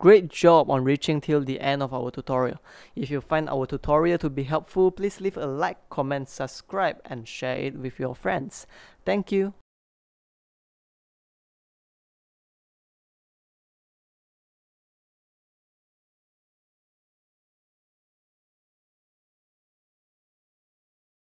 Great job on reaching till the end of our tutorial. If you find our tutorial to be helpful, please leave a like, comment, subscribe, and share it with your friends. Thank you.